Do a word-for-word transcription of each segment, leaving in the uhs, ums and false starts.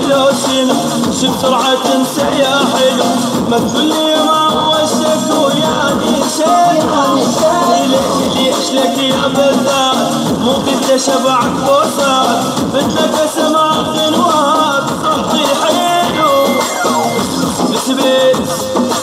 لو شنو شو بسرعة تنسى يا حلو ما تقول لي ما وشك وياني شيء ليش ليش لك يا بذات مو قد شبعك بوسات بدك اسمع غنوات صوتي حلو بس بس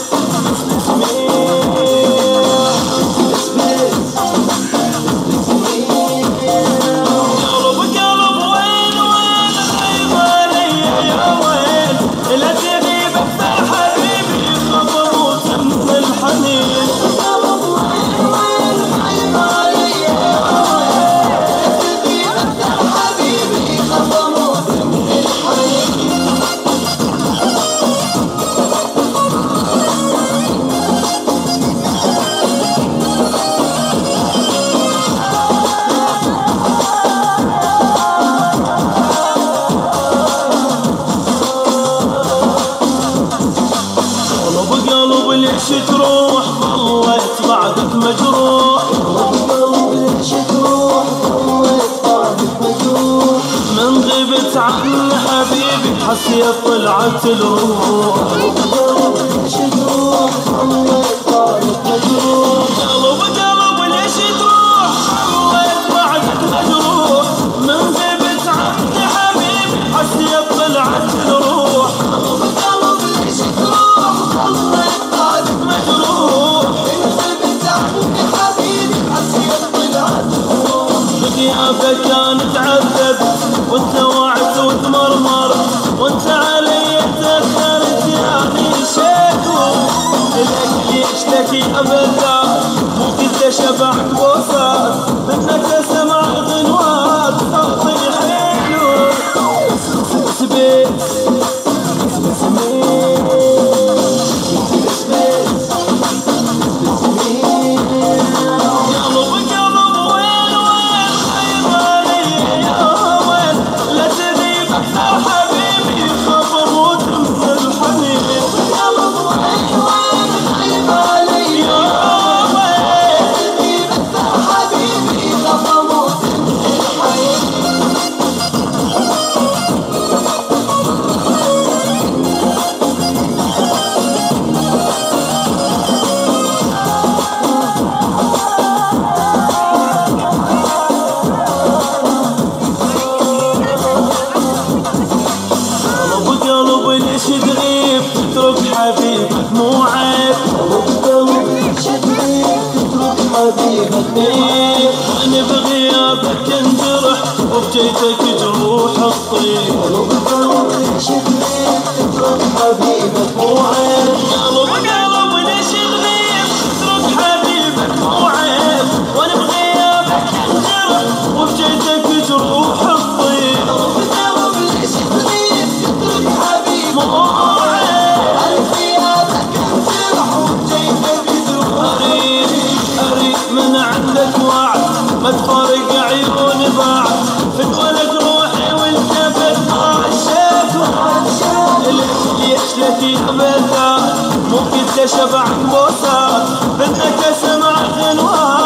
ليش تروح ظليت بعدك مجروح ليش تروح ظليت بعدك مجروح من غبت عني حبيبي حسيت طلعت الروح ليش تروح ظليت بعدك مجروح قلب قلب ليش تروح ظليت بعدك مجروح من غبت عني حبيبي حسيت طلعت الروح قلب قلب ليش تروح ظليت غيابك كان تعذب وانت وعت وتمرمر وانت علي تأخرت يعني شكو لك ليش لك يا بذات مو كنت شبعك بوسات منك اسمع غنوات صوتي حلو بس بس ليش تغيب تترك حبيبك مو عيب ليش تغيب تترك حبيبك مو عيب وانا بغيابك انجرح وبجيتك جروح الطيب ليش تغيب تترك حبيبك مو عيب قلب قلب ليش تغيب تترك حبيبك مو عيب وانا بغيابك انجرح وبجيتك جروح الطيب قلب ليش تغيب تترك حبيبك من عندك وعد ما تفارق عيوني بعد فتولد روحي والجبل مع الشكوى ليش لك يا بذات مو كنت شبعك بوسات بدك اسمع غنوات